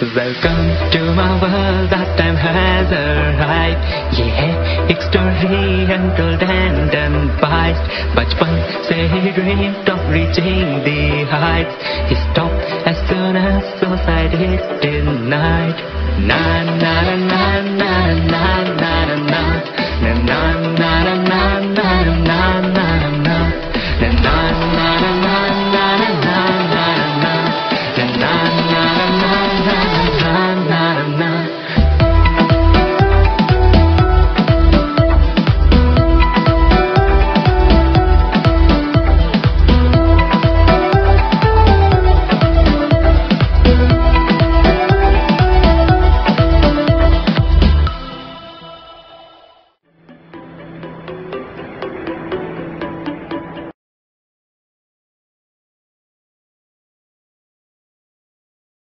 Welcome to my world, that time has arrived. Yeah, एक story untold and unbiased. बचपन से he dreamed of reaching the heights. He stopped as soon as suicide hit denied. Na na na na na na na na na na na na na na na.